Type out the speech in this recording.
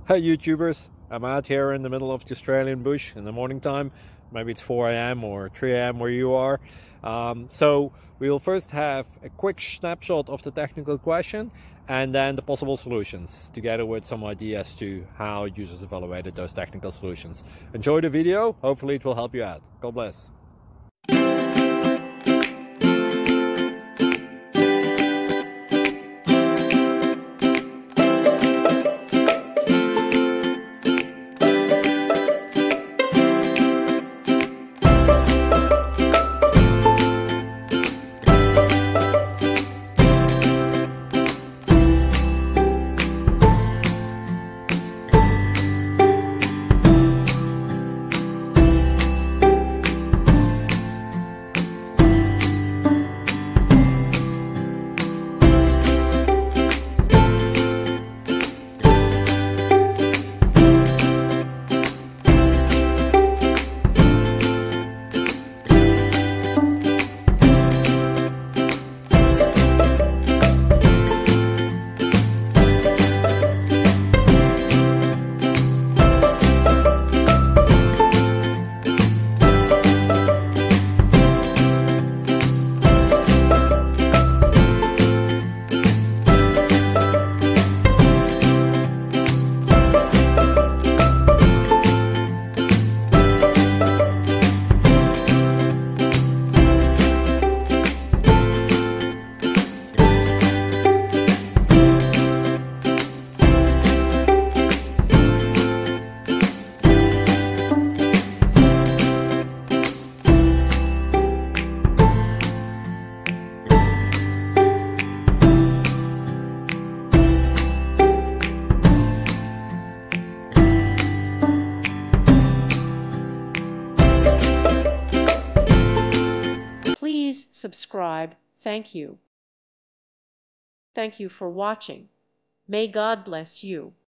Hey YouTubers, I'm out here in the middle of the Australian bush in the morning time. Maybe it's 4 a.m. or 3 a.m. where you are. So we'll first have a quick snapshot of the technical question and then the possible solutions, together with some ideas to how users evaluated those technical solutions. Enjoy the video, hopefully it will help you out. God bless. Please subscribe. Thank you. Thank you for watching. May God bless you.